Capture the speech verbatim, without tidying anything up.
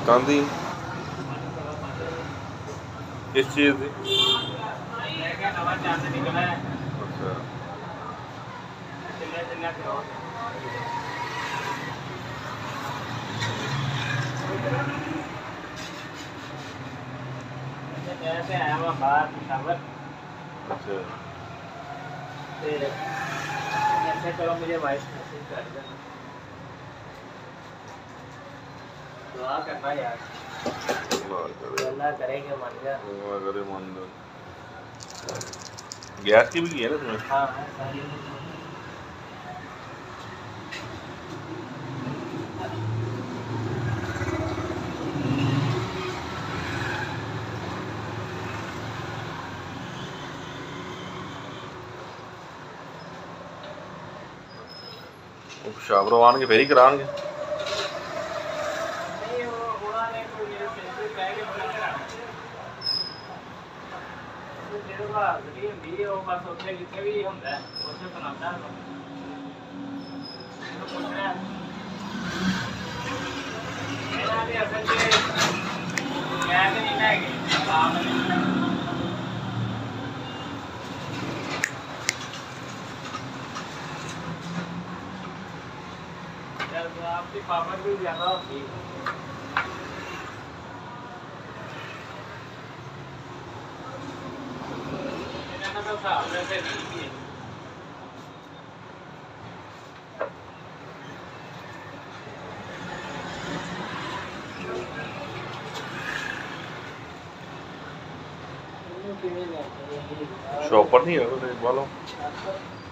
कांदी किस चीज़ की? अच्छा अच्छा चलो मुझे वॉइस मैसेज कर देना, दुआ करना यार, अल्लाह करेंगे मान गया करे मान लो। गैस की भी की है ना इसमें? हाँ सारी शाबरो आन के फेरी कराएंगे। नहीं वो उन्होंने कोई मेरे फेसबुक कह के बोला था तो तेरे का गड़ी ਹੁੰਦੀ है वो बस ਉੱਥੇ ਜਿੱਥੇ ਵੀ ਹੁੰਦਾ है ਉੱਥੇ ਬਣਾਉਂਦਾ ਹੈ तो पूछ रहा है ਇਹਨਾਂ ਦੇ ਅਸਲ 'ਚ ਗੈਸ ਨਹੀਂ ਨਾ ਹੈਗੀ ਆਪ ਨਹੀਂ आपकी पावर भी ज़्यादा होती है तो साहब वैसे नहीं है शॉप पर नहीं है वालों